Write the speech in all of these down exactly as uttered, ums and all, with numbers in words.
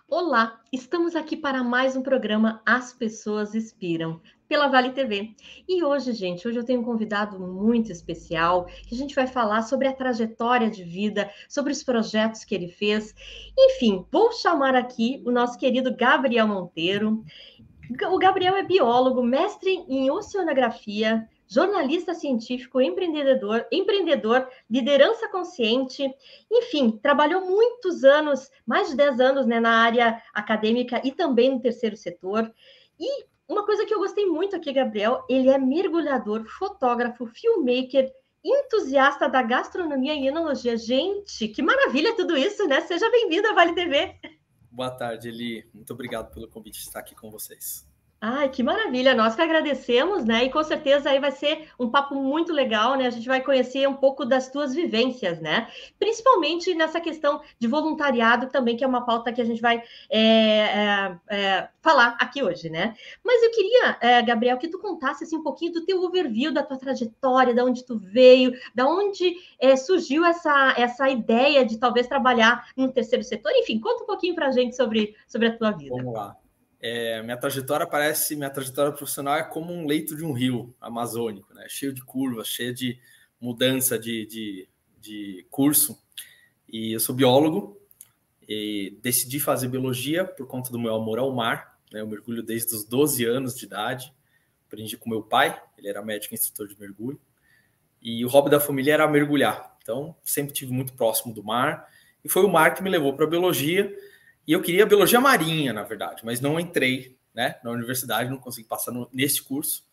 Olá, estamos aqui para mais um programa As Pessoas Inspiram, pela Vale T V. E hoje, gente, hoje eu tenho um convidado muito especial, que a gente vai falar sobre a trajetória de vida, sobre os projetos que ele fez. Enfim, vou chamar aqui o nosso querido Gabriel Monteiro. O Gabriel é biólogo, mestre em oceanografia, jornalista científico, empreendedor, empreendedor, liderança consciente, enfim, trabalhou muitos anos, mais de dez anos, né, na área acadêmica e também no terceiro setor. E uma coisa que eu gostei muito aqui, Gabriel, ele é mergulhador, fotógrafo, filmmaker, entusiasta da gastronomia e enologia. Gente, que maravilha tudo isso, né? Seja bem-vindo à Vale T V. Boa tarde, Eli. Muito obrigado pelo convite de estar aqui com vocês. Ai, que maravilha! Nós que agradecemos, né? E com certeza aí vai ser um papo muito legal, né? A gente vai conhecer um pouco das tuas vivências, né? Principalmente nessa questão de voluntariado também, que é uma pauta que a gente vai é, é, é, falar aqui hoje, né? Mas eu queria, é, Gabriel, que tu contasse assim, um pouquinho do teu overview, da tua trajetória, da onde tu veio, da onde é, surgiu essa, essa ideia de talvez trabalhar no terceiro setor. Enfim, conta um pouquinho pra gente sobre, sobre a tua vida. Vamos lá. É, minha trajetória parece, minha trajetória profissional é como um leito de um rio amazônico, né? Cheio de curvas, cheio de mudança de, de, de curso. E eu sou biólogo e decidi fazer biologia por conta do meu amor ao mar, né? Eu mergulho desde os doze anos de idade. Aprendi com meu pai, ele era médico e instrutor de mergulho. E o hobby da família era mergulhar. Então, sempre tive muito próximo do mar. E foi o mar que me levou para a biologia. E eu queria biologia marinha, na verdade, mas não entrei, né, na universidade, não consegui passar no, nesse curso.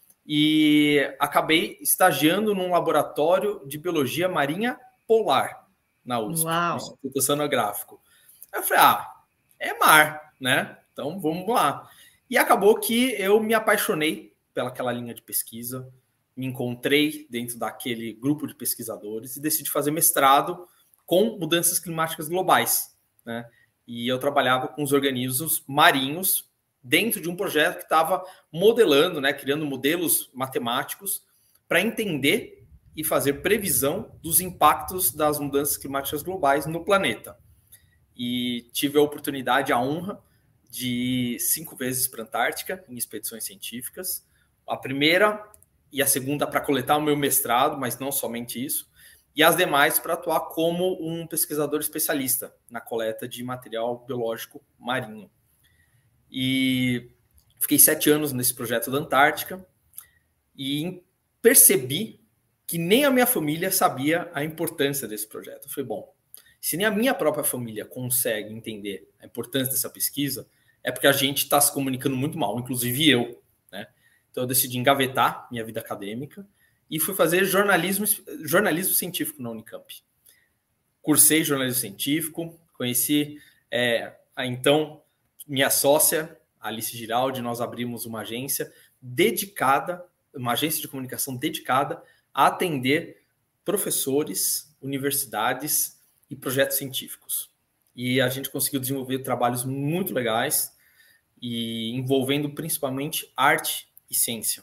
E acabei estagiando num laboratório de biologia marinha polar na U S P, Uau. no Instituto Oceanográfico. Aí eu falei, ah, é mar, né? Então vamos lá. E acabou que eu me apaixonei pelaquela linha de pesquisa, me encontrei dentro daquele grupo de pesquisadores e decidi fazer mestrado com mudanças climáticas globais, né? E eu trabalhava com os organismos marinhos dentro de um projeto que estava modelando, né, criando modelos matemáticos para entender e fazer previsão dos impactos das mudanças climáticas globais no planeta. E tive a oportunidade, a honra de ir cinco vezes para a Antártica em expedições científicas. A primeira e a segunda para coletar o meu mestrado, mas não somente isso. E as demais para atuar como um pesquisador especialista na coleta de material biológico marinho. E fiquei sete anos nesse projeto da Antártica e percebi que nem a minha família sabia a importância desse projeto. Eu falei, bom, se nem a minha própria família consegue entender a importância dessa pesquisa, é porque a gente está se comunicando muito mal, inclusive eu, né? Então eu decidi engavetar minha vida acadêmica e fui fazer jornalismo, jornalismo científico na Unicamp. Cursei jornalismo científico, conheci é, a então minha sócia, Alice Giraldi, nós abrimos uma agência dedicada, uma agência de comunicação dedicada a atender professores, universidades e projetos científicos. E a gente conseguiu desenvolver trabalhos muito legais e envolvendo principalmente arte e ciência.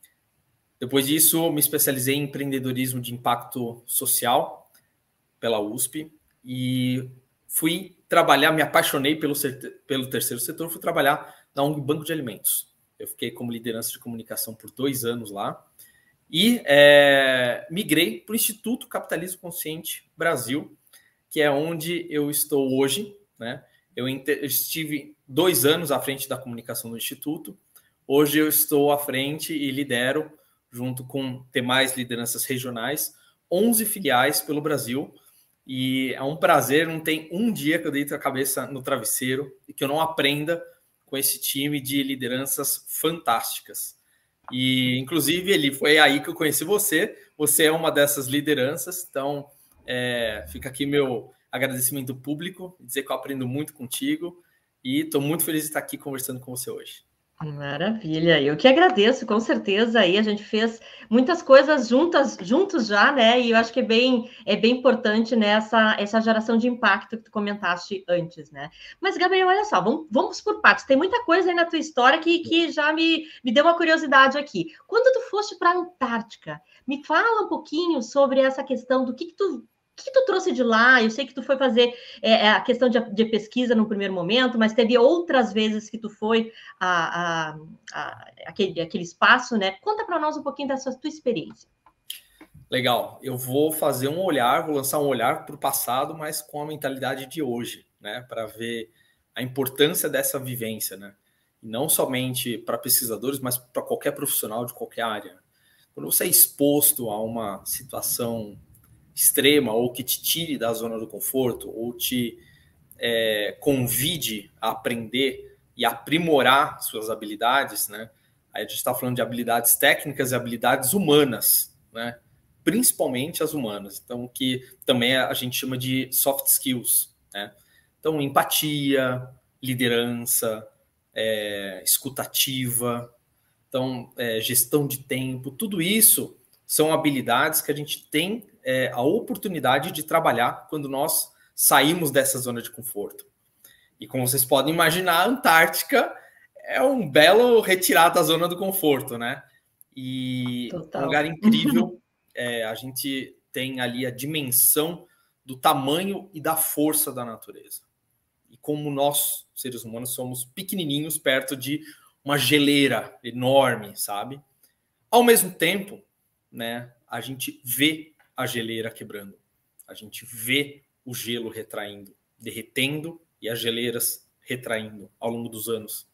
Depois disso, me especializei em empreendedorismo de impacto social pela U S P e fui trabalhar, me apaixonei pelo, pelo terceiro setor, fui trabalhar na ONG Banco de Alimentos. Eu fiquei como liderança de comunicação por dois anos lá e é, migrei para o Instituto Capitalismo Consciente Brasil, que é onde eu estou hoje, né? Eu, eu estive dois anos à frente da comunicação do Instituto, hoje eu estou à frente e lidero, junto com demais lideranças regionais, onze filiais pelo Brasil. E é um prazer, não tem um dia que eu deito a cabeça no travesseiro e que eu não aprenda com esse time de lideranças fantásticas. E, inclusive, ele foi aí que eu conheci você. Você é uma dessas lideranças. Então, é, fica aqui meu agradecimento público, dizer que eu aprendo muito contigo e estou muito feliz de estar aqui conversando com você hoje. Maravilha, eu que agradeço, com certeza aí a gente fez muitas coisas juntas, juntos já, né? E eu acho que é bem, é bem importante nessa essa geração de impacto que tu comentaste antes, né? Mas, Gabriel, olha só, vamos, vamos por partes. Tem muita coisa aí na tua história que, que já me, me deu uma curiosidade aqui. Quando tu foste para a Antártica, me fala um pouquinho sobre essa questão do que, que tu que tu trouxe de lá? Eu sei que tu foi fazer é, a questão de, de pesquisa no primeiro momento, mas teve outras vezes que tu foi a, a, a aquele, aquele espaço, né? Conta para nós um pouquinho dessa tua experiência. Legal. Eu vou fazer um olhar, vou lançar um olhar para o passado, mas com a mentalidade de hoje, né? Para ver a importância dessa vivência, né? E não somente para pesquisadores, mas para qualquer profissional de qualquer área. Quando você é exposto a uma situação extrema ou que te tire da zona do conforto ou te é, convide a aprender e aprimorar suas habilidades, né? Aí a gente está falando de habilidades técnicas e habilidades humanas, né? Principalmente as humanas, então que também a gente chama de soft skills, né? Então, empatia, liderança, é, escutativa, então, é, gestão de tempo, tudo isso são habilidades que a gente tem é, a oportunidade de trabalhar quando nós saímos dessa zona de conforto. E como vocês podem imaginar, a Antártica é um belo retirado da zona do conforto, né? E Total. um lugar incrível, é, a gente tem ali a dimensão do tamanho e da força da natureza. E como nós, seres humanos, somos pequenininhos perto de uma geleira enorme, sabe? Ao mesmo tempo, né, a gente vê a geleira quebrando. A gente vê o gelo retraindo, derretendo e as geleiras retraindo ao longo dos anos.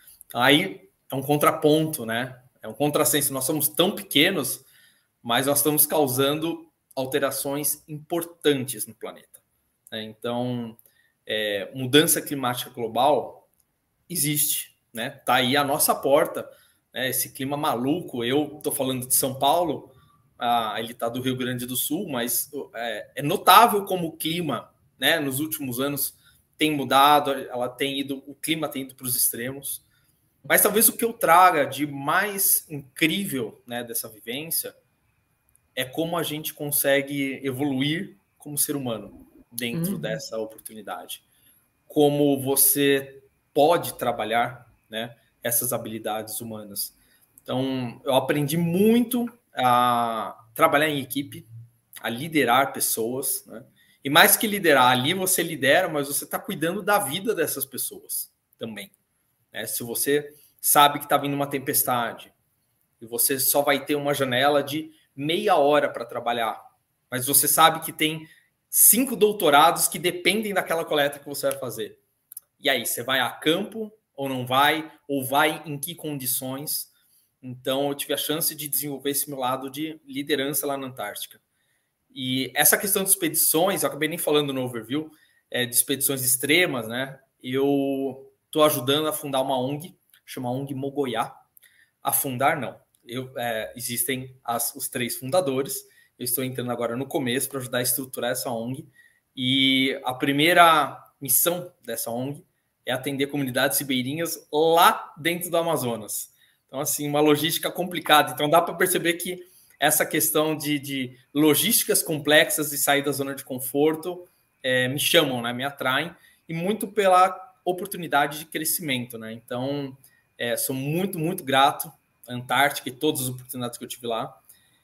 Aí é um contraponto, né? É um contrassenso. Nós somos tão pequenos, mas nós estamos causando alterações importantes no planeta. Então, é, mudança climática global existe, né? Tá aí a nossa porta, né? Esse clima maluco. Eu tô falando de São Paulo, ah, ele tá do Rio Grande do Sul, mas é, é notável como o clima, né? Nos últimos anos tem mudado, ela tem ido, o clima tem ido para os extremos. Mas talvez o que eu traga de mais incrível, né, dessa vivência é como a gente consegue evoluir como ser humano dentro uhum. dessa oportunidade. Como você pode trabalhar, né, essas habilidades humanas. Então, eu aprendi muito a trabalhar em equipe, a liderar pessoas, né? E mais que liderar, ali você lidera, mas você está cuidando da vida dessas pessoas também. Né? Se você sabe que está vindo uma tempestade e você só vai ter uma janela de meia hora para trabalhar, mas você sabe que tem cinco doutorados que dependem daquela coleta que você vai fazer. E aí, você vai a campo ou não vai? Ou vai em que condições? Então, eu tive a chance de desenvolver esse meu lado de liderança lá na Antártica. E essa questão de expedições, eu acabei nem falando no overview, é, de expedições extremas, né? Eu estou ajudando a fundar uma O N G, chama O N G Mogoiá. A fundar, não. Eu, é, existem as, os três fundadores. Eu estou entrando agora no começo para ajudar a estruturar essa O N G. E a primeira missão dessa O N G é atender comunidades ribeirinhas lá dentro do Amazonas. Então, assim, uma logística complicada. Então, dá para perceber que essa questão de, de logísticas complexas e sair da zona de conforto é, me chamam, né? Me atraem, e muito pela oportunidade de crescimento, né? Então, é, sou muito, muito grato à Antártica e todas as oportunidades que eu tive lá,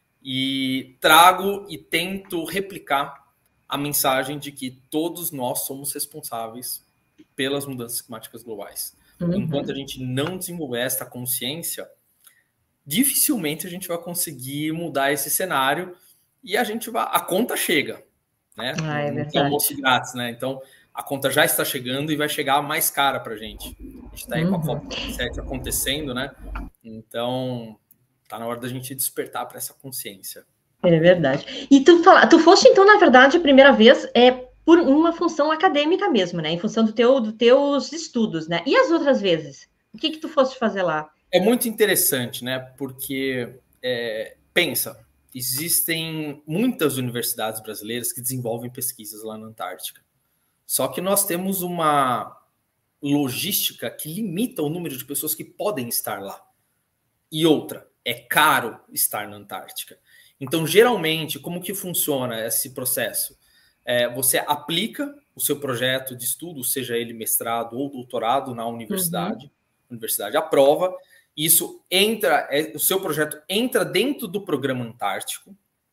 e trago e tento replicar a mensagem de que todos nós somos responsáveis pelas mudanças climáticas globais. Uhum. Enquanto a gente não desenvolver essa consciência, dificilmente a gente vai conseguir mudar esse cenário, e a gente vai, a conta chega, né? Ah, é não tem almoço grátis, né? Então a conta já está chegando e vai chegar mais cara para a gente. A gente está aí uhum. com a COP vinte e sete acontecendo, né? Então tá na hora da gente despertar para essa consciência. É verdade. E tu fala, tu foste então, na verdade, a primeira vez é por uma função acadêmica mesmo, né? Em função do teu, dos teus estudos, né? E as outras vezes? O que que tu foste fazer lá? É muito interessante, né? Porque, é, pensa, existem muitas universidades brasileiras que desenvolvem pesquisas lá na Antártica. Só que nós temos uma logística que limita o número de pessoas que podem estar lá. E outra, é caro estar na Antártica. Então, geralmente, como que funciona esse processo? É, você aplica o seu projeto de estudo, seja ele mestrado ou doutorado, na universidade, uhum. a universidade aprova. Isso entra, é, o seu projeto entra dentro do programa Antártico,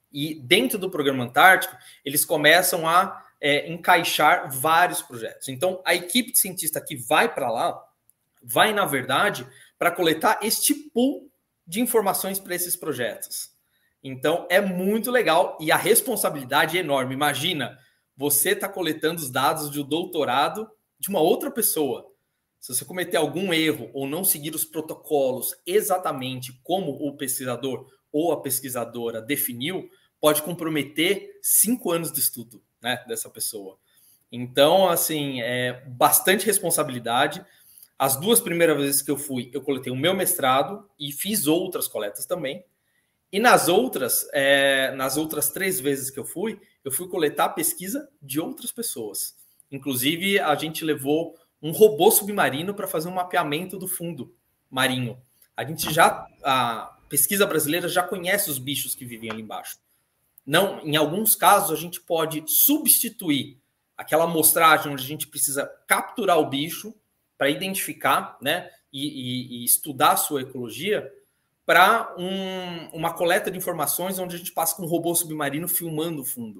E dentro do Programa Antártico, eles começam a é, encaixar vários projetos. Então, a equipe de cientista que vai para lá, vai, na verdade, para coletar este pool de informações para esses projetos. Então, é muito legal e a responsabilidade é enorme. Imagina, você está coletando os dados de um doutorado de uma outra pessoa. Se você cometer algum erro ou não seguir os protocolos exatamente como o pesquisador ou a pesquisadora definiu, pode comprometer cinco anos de estudo, né, dessa pessoa. Então, assim, é bastante responsabilidade. As duas primeiras vezes que eu fui, eu coletei o meu mestrado e fiz outras coletas também. E nas outras, é, nas outras três vezes que eu fui, eu fui coletar pesquisa de outras pessoas. Inclusive, a gente levou um robô submarino para fazer um mapeamento do fundo marinho. A gente já, a pesquisa brasileira já conhece os bichos que vivem ali embaixo. Não, em alguns casos, a gente pode substituir aquela amostragem onde a gente precisa capturar o bicho para identificar, né, e, e, e estudar a sua ecologia, para um, uma coleta de informações onde a gente passa com um robô submarino filmando o fundo.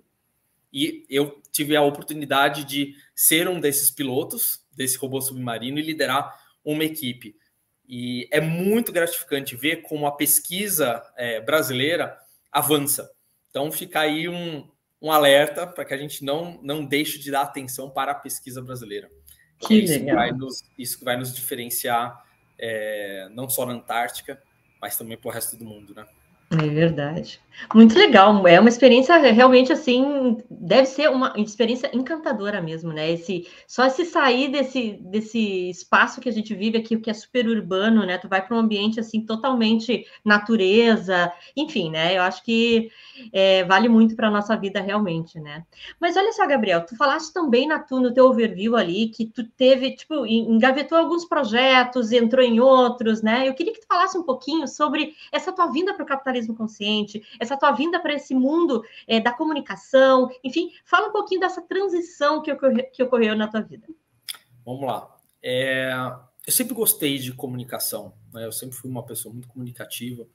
E eu tive a oportunidade de ser um desses pilotos desse robô submarino e liderar uma equipe. E é muito gratificante ver como a pesquisa é, brasileira avança. Então fica aí um, um alerta para que a gente não, não deixe de dar atenção para a pesquisa brasileira. Que é isso legal. Que vai nos, isso que vai nos diferenciar é, não só na Antártica, mas também para o resto do mundo, né? É verdade. Muito legal. É uma experiência realmente assim, deve ser uma experiência encantadora mesmo, né? Esse, só se sair desse, desse espaço que a gente vive aqui, que é super urbano, né? Tu vai para um ambiente assim totalmente natureza, enfim, né? Eu acho que é, vale muito para a nossa vida realmente, né? Mas olha só, Gabriel, tu falaste também na tu, no teu overview ali que tu teve, tipo, engavetou alguns projetos, entrou em outros, né? Eu queria que tu falasse um pouquinho sobre essa tua vinda para o capitalismo consciente, essa tua vinda para esse mundo é, da comunicação, enfim, fala um pouquinho dessa transição que ocorreu, que ocorreu na tua vida. Vamos lá. É, eu sempre gostei de comunicação, né? Eu sempre fui uma pessoa muito comunicativa,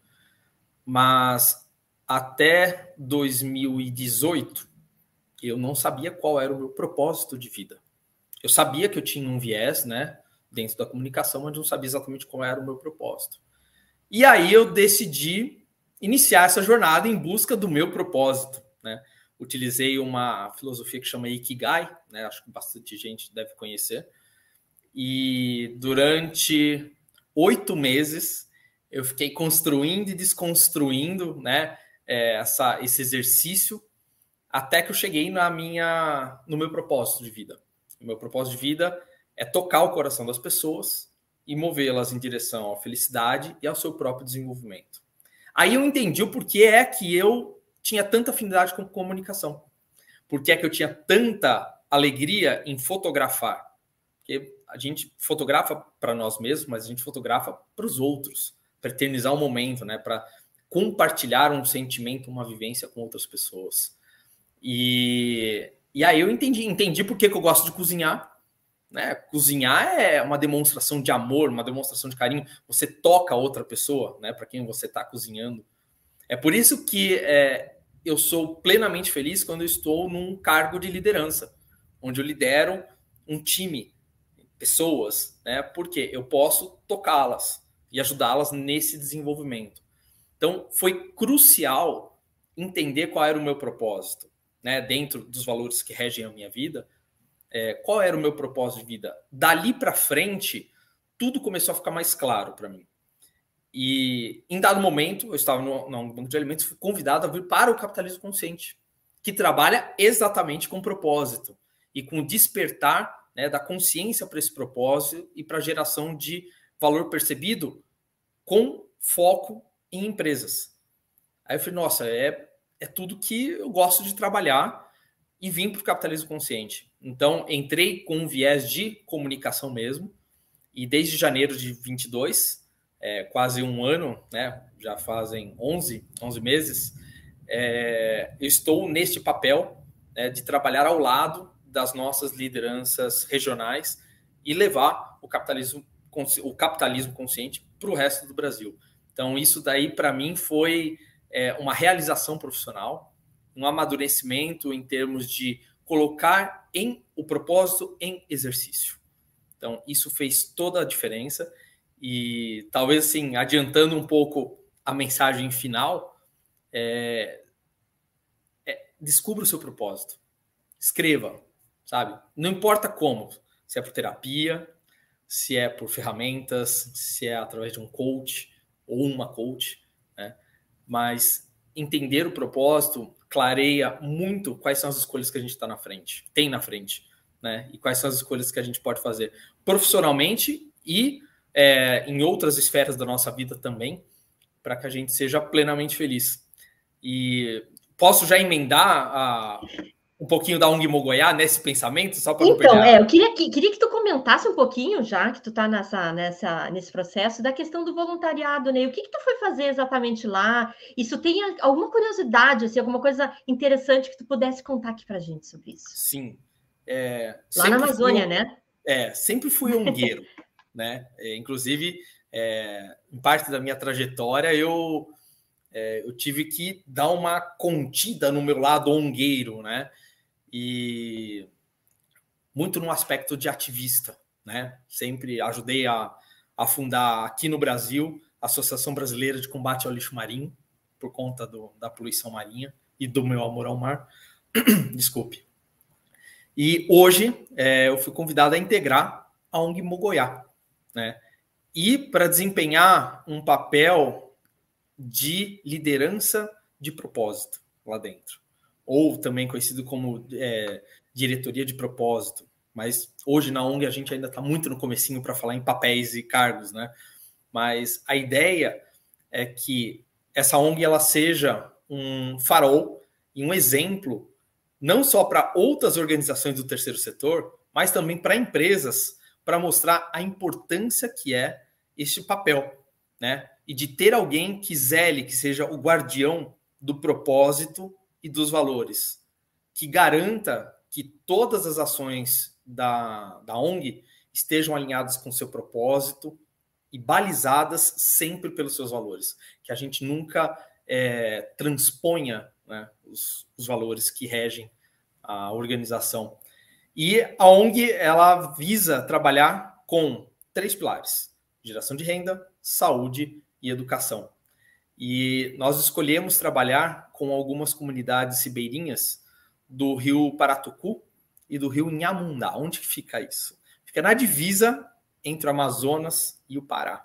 mas até dois mil e dezoito eu não sabia qual era o meu propósito de vida. Eu sabia que eu tinha um viés, né, dentro da comunicação, mas não sabia exatamente qual era o meu propósito. E aí eu decidi iniciar essa jornada em busca do meu propósito, né? Utilizei uma filosofia que chama Ikigai, né? Acho que bastante gente deve conhecer. E durante oito meses eu fiquei construindo e desconstruindo, né, essa, esse exercício, até que eu cheguei na minha, no meu propósito de vida. O meu propósito de vida é tocar o coração das pessoas e movê-las em direção à felicidade e ao seu próprio desenvolvimento. Aí eu entendi o porquê é que eu tinha tanta afinidade com comunicação. Por que é que eu tinha tanta alegria em fotografar? Porque a gente fotografa para nós mesmos, mas a gente fotografa para os outros, para eternizar um momento, né? Para compartilhar um sentimento, uma vivência com outras pessoas. E, e aí eu entendi, entendi por que, que eu gosto de cozinhar. Né? Cozinhar é uma demonstração de amor, uma demonstração de carinho. Você toca a outra pessoa, né, para quem você está cozinhando. É por isso que é, eu sou plenamente feliz quando eu estou num cargo de liderança, onde eu lidero um time, pessoas, né, porque eu posso tocá-las e ajudá-las nesse desenvolvimento. Então, foi crucial entender qual era o meu propósito, né, dentro dos valores que regem a minha vida. É, qual era o meu propósito de vida? Dali para frente, tudo começou a ficar mais claro para mim. E em dado momento, eu estava no, no banco de alimentos, fui convidado a vir para o capitalismo consciente, que trabalha exatamente com propósito e com despertar, né, da consciência para esse propósito e para a geração de valor percebido com foco em empresas. Aí eu falei, nossa, é, é tudo que eu gosto de trabalhar. E vim para o capitalismo consciente. Então, entrei com um viés de comunicação mesmo. E desde janeiro de vinte e dois, é, quase um ano, né, já fazem onze, onze meses, é, eu estou neste papel, né, de trabalhar ao lado das nossas lideranças regionais e levar o capitalismo, o capitalismo consciente para o resto do Brasil. Então, isso daí, para mim, foi é, uma realização profissional, um amadurecimento em termos de colocar em, o propósito em exercício. Então, isso fez toda a diferença. E talvez, assim, adiantando um pouco a mensagem final, é, é, descubra o seu propósito. Escreva, sabe? Não importa como, se é por terapia, se é por ferramentas, se é através de um coach ou uma coach, né? Mas entender o propósito clareia muito quais são as escolhas que a gente está na frente, tem na frente, né? E quais são as escolhas que a gente pode fazer profissionalmente e é, em outras esferas da nossa vida também, para que a gente seja plenamente feliz. E posso já emendar a, um pouquinho da O N G Mogoiá nesse pensamento, só para não perder. Então, é, eu queria que, queria que tu comentasse um pouquinho, já que tu está nessa, nessa, nesse processo, da questão do voluntariado, né? O que que tu foi fazer exatamente lá? Isso tem alguma curiosidade, assim, alguma coisa interessante que tu pudesse contar aqui para a gente sobre isso? Sim. É, lá na Amazônia, fui, né? É, sempre fui ongueiro, né? É, inclusive, é, em parte da minha trajetória, eu, é, eu tive que dar uma contida no meu lado ongueiro, né? E muito no aspecto de ativista, né? Sempre ajudei a, a fundar aqui no Brasil a Associação Brasileira de Combate ao Lixo Marinho, por conta do, da poluição marinha e do meu amor ao mar. Desculpe. E hoje é, eu fui convidado a integrar a O N G Mogoiá, né? E para desempenhar um papel de liderança de propósito lá dentro, ou também conhecido como é, diretoria de propósito, mas hoje na O N G a gente ainda está muito no comecinho para falar em papéis e cargos, né? Mas a ideia é que essa O N G ela seja um farol e um exemplo não só para outras organizações do terceiro setor, mas também para empresas, para mostrar a importância que é este papel, né? E de ter alguém que zele, que seja o guardião do propósito e dos valores, que garanta que todas as ações da, da O N G estejam alinhadas com seu propósito e balizadas sempre pelos seus valores, que a gente nunca é, transponha, né, os, os valores que regem a organização. E a O N G ela visa trabalhar com três pilares: geração de renda, saúde e educação. E nós escolhemos trabalhar com algumas comunidades ribeirinhas do rio Paratucu e do rio Inhamundá. Onde que fica isso? Fica na divisa entre o Amazonas e o Pará.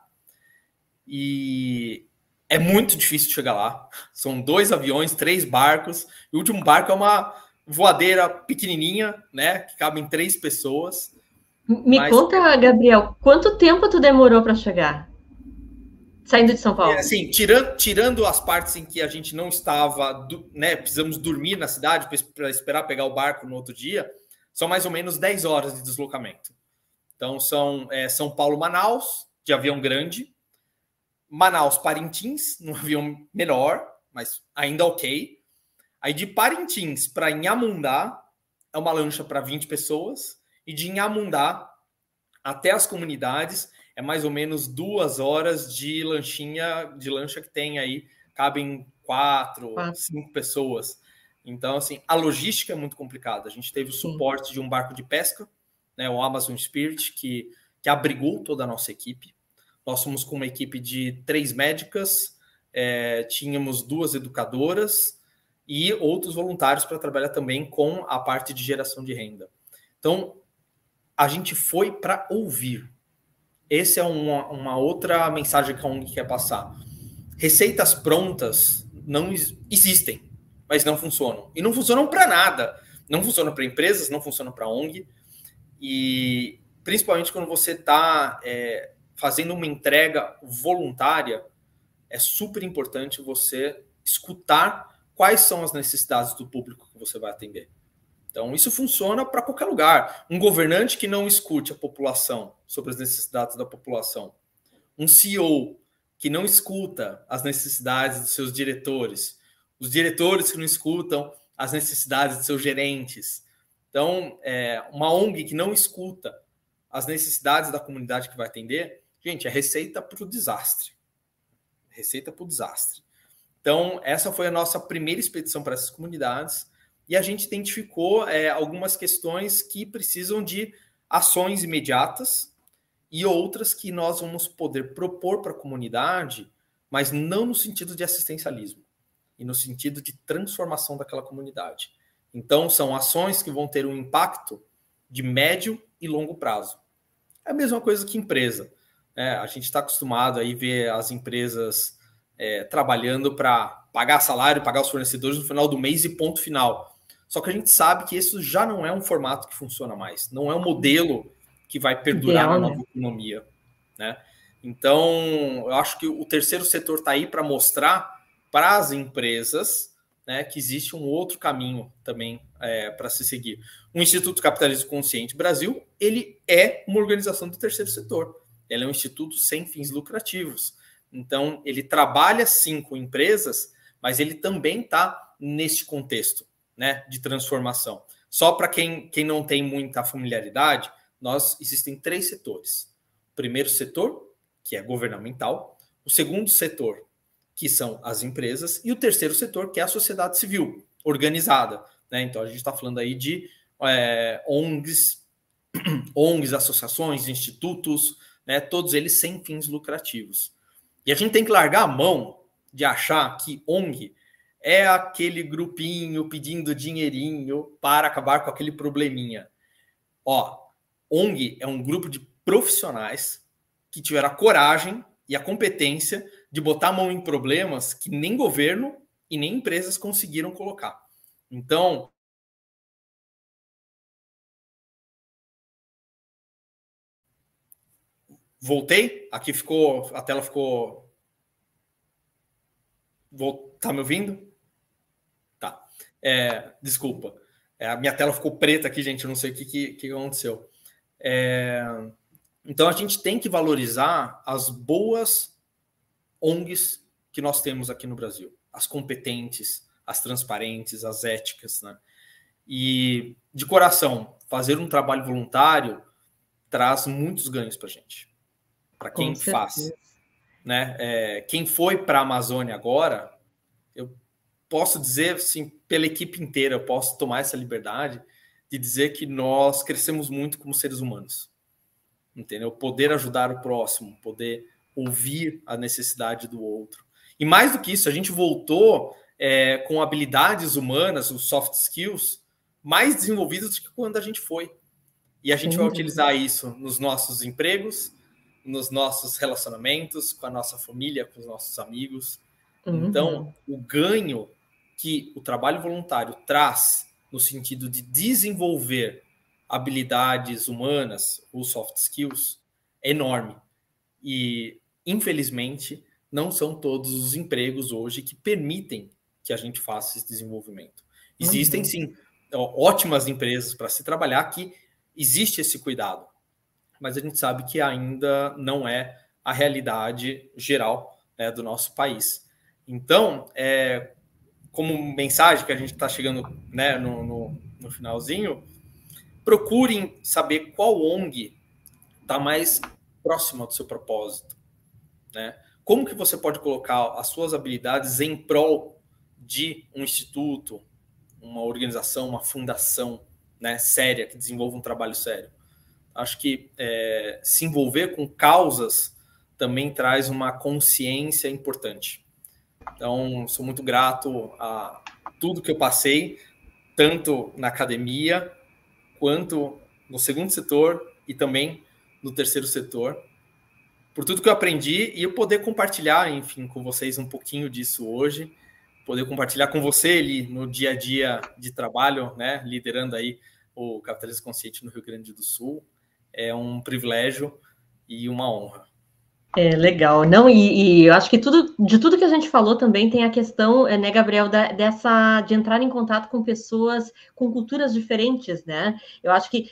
E é muito difícil chegar lá. São dois aviões, três barcos. E o último barco é uma voadeira pequenininha, né? Que cabem três pessoas. Me Mas... conta, Gabriel, quanto tempo tu demorou para chegar? Saindo de São Paulo. É, assim, tirando, tirando as partes em que a gente não estava, né? Precisamos dormir na cidade para esperar pegar o barco no outro dia, são mais ou menos dez horas de deslocamento. Então, são é, São Paulo-Manaus, de avião grande, Manaus-Parintins, num avião menor, mas ainda ok. Aí de Parintins para Inhamundá, é uma lancha para vinte pessoas, e de Inhamundá até as comunidades é mais ou menos duas horas de lanchinha, de lancha que tem aí, cabem quatro, quatro. cinco pessoas. Então, assim, a logística é muito complicada. A gente teve o suporte Sim. de um barco de pesca, né, o Amazon Spirit, que, que abrigou toda a nossa equipe. Nós fomos com uma equipe de três médicas, é, tínhamos duas educadoras e outros voluntários para trabalhar também com a parte de geração de renda. Então, a gente foi para ouvir. Essa é uma, uma outra mensagem que a O N G quer passar. Receitas prontas não existem, mas não funcionam. E não funcionam para nada. Não funcionam para empresas, não funcionam para a O N G. E principalmente quando você está é, fazendo uma entrega voluntária, é super importante você escutar quais são as necessidades do público que você vai atender. Então, isso funciona para qualquer lugar. Um governante que não escute a população sobre as necessidades da população. Um C E O que não escuta as necessidades dos seus diretores. Os diretores que não escutam as necessidades dos seus gerentes. Então, é, uma O N G que não escuta as necessidades da comunidade que vai atender, gente, é receita para o desastre. Receita para o desastre. Então, essa foi a nossa primeira expedição para essas comunidades, e a gente identificou é, algumas questões que precisam de ações imediatas e outras que nós vamos poder propor para a comunidade, mas não no sentido de assistencialismo, e no sentido de transformação daquela comunidade. Então, são ações que vão ter um impacto de médio e longo prazo. É a mesma coisa que empresa. É, a gente está acostumado a ver as empresas é, trabalhando para pagar salário, pagar os fornecedores no final do mês e ponto final. Só que a gente sabe que isso já não é um formato que funciona mais. Não é um modelo que vai perdurar Ideal, na nova né? economia. Né? Então, eu acho que o terceiro setor está aí para mostrar para as empresas, né, que existe um outro caminho também é, para se seguir. O Instituto Capitalismo Consciente Brasil, ele é uma organização do terceiro setor. Ele é um instituto sem fins lucrativos. Então, ele trabalha sim com empresas, mas ele também está neste contexto, né, de transformação. Só para quem, quem não tem muita familiaridade, nós existem três setores. O primeiro setor, que é governamental. O segundo setor, que são as empresas. E o terceiro setor, que é a sociedade civil organizada. Né? Então, a gente está falando aí de é, O N Gs, O N Gs, associações, institutos, né? Todos eles sem fins lucrativos. E a gente tem que largar a mão de achar que O N G é aquele grupinho pedindo dinheirinho para acabar com aquele probleminha. Ó, O N G é um grupo de profissionais que tiveram a coragem e a competência de botar a mão em problemas que nem governo e nem empresas conseguiram colocar. Então, voltei? Aqui ficou, a tela ficou... Tá me ouvindo? Tá. É, desculpa. É, a minha tela ficou preta aqui, gente. Eu não sei o que, que, que aconteceu. É, então, a gente tem que valorizar as boas O N Gs que nós temos aqui no Brasil. As competentes, as transparentes, as éticas, né? E, de coração, fazer um trabalho voluntário traz muitos ganhos para a gente. Para quem faz. Né? É, quem foi para a Amazônia agora, eu posso dizer, assim, pela equipe inteira, eu posso tomar essa liberdade de dizer que nós crescemos muito como seres humanos. Entendeu? Poder ajudar o próximo, poder ouvir a necessidade do outro. E mais do que isso, a gente voltou é, com habilidades humanas, os soft skills, mais desenvolvidas do que quando a gente foi. E a gente Sim. vai utilizar isso nos nossos empregos, nos nossos relacionamentos, com a nossa família, com os nossos amigos. Uhum. Então, o ganho que o trabalho voluntário traz no sentido de desenvolver habilidades humanas, os soft skills, é enorme. E, infelizmente, não são todos os empregos hoje que permitem que a gente faça esse desenvolvimento. Existem, uhum. sim, ótimas empresas para se trabalhar que existe esse cuidado, mas a gente sabe que ainda não é a realidade geral, né, do nosso país. Então, é, como mensagem que a gente está chegando, né, no, no, no finalzinho, procurem saber qual O N G está mais próxima do seu propósito. Né? Como que você pode colocar as suas habilidades em prol de um instituto, uma organização, uma fundação, né, séria, que desenvolva um trabalho sério. Acho que é, se envolver com causas também traz uma consciência importante. Então, sou muito grato a tudo que eu passei, tanto na academia, quanto no segundo setor e também no terceiro setor, por tudo que eu aprendi e eu poder compartilhar, enfim, com vocês um pouquinho disso hoje, poder compartilhar com você, Eli, no dia a dia de trabalho, né, liderando aí o Capitalismo Consciente no Rio Grande do Sul. É um privilégio e uma honra. É, legal. Não, e, e eu acho que tudo, de tudo que a gente falou também tem a questão, né, Gabriel, da, dessa, de entrar em contato com pessoas com culturas diferentes, né? Eu acho que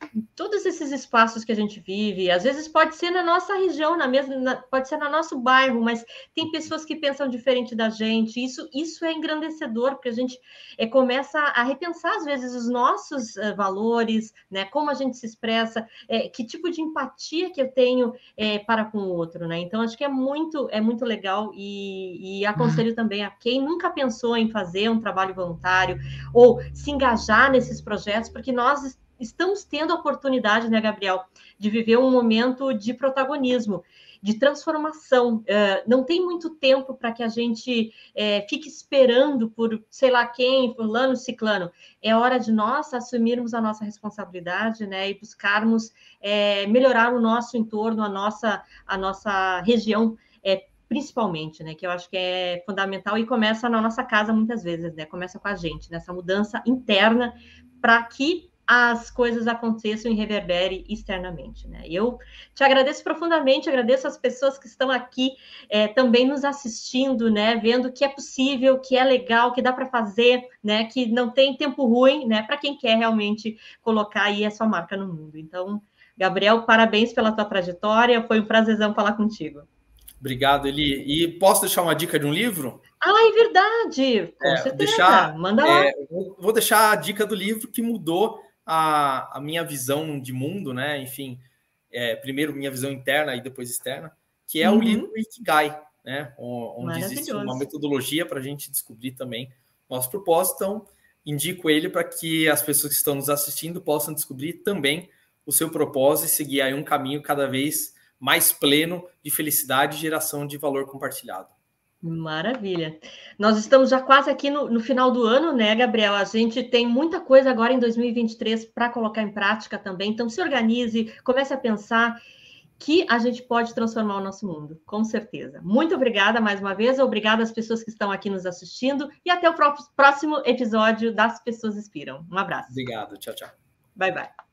todos esses espaços que a gente vive, às vezes pode ser na nossa região, na mesma, na, pode ser no nosso bairro, mas tem pessoas que pensam diferente da gente. Isso, isso é engrandecedor, porque a gente é, começa a repensar, às vezes, os nossos uh, valores, né? Como a gente se expressa, é, que tipo de empatia que eu tenho é, para com o outro, né? Então, acho que é muito, é muito legal e, e aconselho também a quem nunca pensou em fazer um trabalho voluntário ou se engajar nesses projetos, porque nós estamos tendo a oportunidade, né, Gabriel, de viver um momento de protagonismo, de transformação. Uh, não tem muito tempo para que a gente uh, fique esperando por, sei lá quem, fulano, ciclano. É hora de nós assumirmos a nossa responsabilidade, né, e buscarmos uh, melhorar o nosso entorno, a nossa, a nossa região, uh, principalmente, né, que eu acho que é fundamental e começa na nossa casa muitas vezes, né, começa com a gente, nessa mudança interna para que as coisas aconteçam e reverbere externamente, né? Eu te agradeço profundamente, agradeço as pessoas que estão aqui é, também nos assistindo, né? Vendo que é possível, que é legal, que dá para fazer, né? Que não tem tempo ruim, né? Para quem quer realmente colocar aí a sua marca no mundo. Então, Gabriel, parabéns pela tua trajetória, foi um prazerzão falar contigo. Obrigado, Eli. E posso deixar uma dica de um livro? Ah, é verdade! Com é, certeza, deixar, manda lá. É, vou deixar a dica do livro que mudou a, a minha visão de mundo, né? Enfim, é, primeiro minha visão interna e depois externa, que é uhum. o livro Ikigai, né? Onde existe uma metodologia para a gente descobrir também nosso propósito. Então, indico ele para que as pessoas que estão nos assistindo possam descobrir também o seu propósito e seguir aí um caminho cada vez mais pleno de felicidade e geração de valor compartilhado. Maravilha. Nós estamos já quase aqui no, no final do ano, né, Gabriel? A gente tem muita coisa agora em dois mil e vinte e três para colocar em prática também. Então, se organize, comece a pensar que a gente pode transformar o nosso mundo, com certeza. Muito obrigada mais uma vez, obrigada às pessoas que estão aqui nos assistindo e até o próximo episódio das Pessoas Inspiram. Um abraço. Obrigado, tchau, tchau. Bye, bye.